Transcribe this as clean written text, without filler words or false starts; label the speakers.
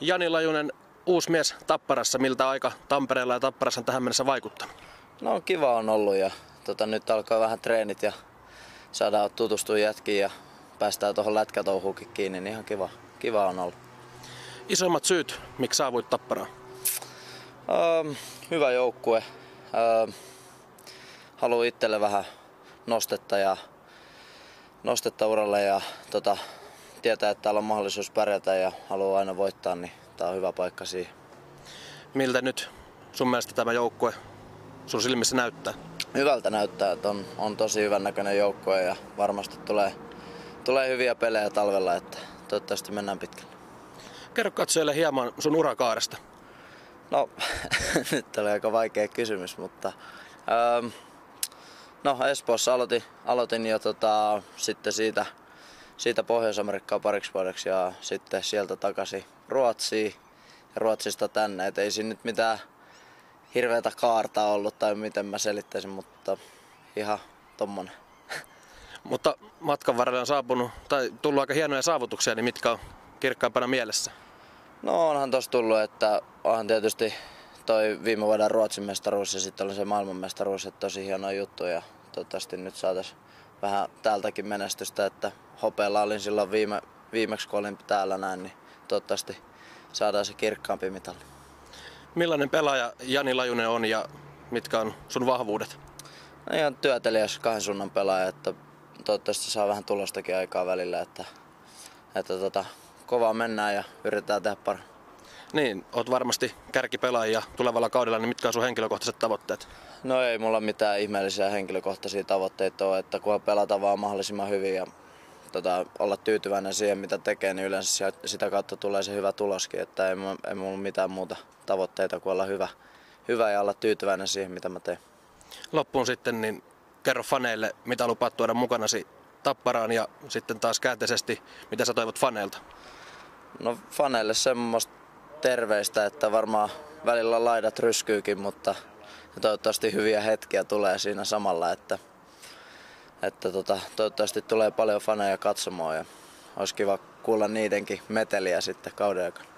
Speaker 1: Jani Lajunen, uusi mies Tapparassa. Miltä aika Tampereella ja Tapparassa on tähän mennessä vaikuttanut?
Speaker 2: No kiva on ollut ja nyt alkaa vähän treenit ja saadaan tutustua jätkiin ja päästään tuohon lätkätouhuukin kiinni, niin ihan kiva on ollut.
Speaker 1: Isoimmat syyt, miksi saavuit Tapparaan?
Speaker 2: Hyvä joukkue. Haluan itselle vähän nostetta uralle ja tietää, että täällä on mahdollisuus pärjätä ja haluaa aina voittaa, niin tää on hyvä paikka siihen.
Speaker 1: Miltä nyt sun mielestä tämä joukkue sun silmissä näyttää?
Speaker 2: Hyvältä näyttää, että on tosi hyvän näköinen joukkue ja varmasti tulee hyviä pelejä talvella, että toivottavasti mennään pitkälle.
Speaker 1: Kerro katsojille hieman sun urakaaresta.
Speaker 2: No, nyt oli aika vaikea kysymys, mutta Espoossa aloitin jo sitten siitä Pohjois-Amerikkaan pariksi vuodeksi ja sitten sieltä takaisin Ruotsiin ja Ruotsista tänne. Et ei siinä nyt mitään hirveätä kaarta ollut tai miten mä selittäisin, mutta ihan tommonen.
Speaker 1: Mutta matkan varrella on saapunut tai tullut aika hienoja saavutuksia, niin mitkä on kirkkaimpana mielessä?
Speaker 2: No onhan tossa tullut, että onhan tietysti toi viime vuoden Ruotsin mestaruus ja sitten oli se maailmanmestaruus, että tosi hieno juttu ja toivottavasti nyt saataisiin vähän täältäkin menestystä, että hopealla olin silloin viimeksi kun olin täällä näin, niin toivottavasti saadaan se kirkkaampi mitali.
Speaker 1: Millainen pelaaja Jani Lajunen on ja mitkä on sun vahvuudet?
Speaker 2: No ihan työtelijäs kahden suunnan pelaaja, että toivottavasti saa vähän tulostakin aikaa välillä, että kovaa mennään ja yritetään tehdä parhaan. Niin,
Speaker 1: oot varmasti kärkipelaajia tulevalla kaudella, niin mitkä on sun henkilökohtaiset tavoitteet?
Speaker 2: No ei mulla mitään ihmeellisiä henkilökohtaisia tavoitteita ole, että kun pelata vaan mahdollisimman hyvin ja olla tyytyväinen siihen mitä tekee, niin yleensä sitä kautta tulee se hyvä tuloskin, että ei mulla mitään muuta tavoitteita kuin olla hyvä ja olla tyytyväinen siihen mitä mä teen.
Speaker 1: Loppuun sitten, niin kerro faneille, mitä lupaat tuoda mukanasi Tapparaan ja sitten taas käänteisesti, mitä sä toivot faneilta? No
Speaker 2: faneille semmoista terveistä, että varmaan välillä laidat ryskyykin, mutta toivottavasti hyviä hetkiä tulee siinä samalla, että toivottavasti tulee paljon faneja katsomaan ja olisi kiva kuulla niidenkin meteliä sitten kauden aikana.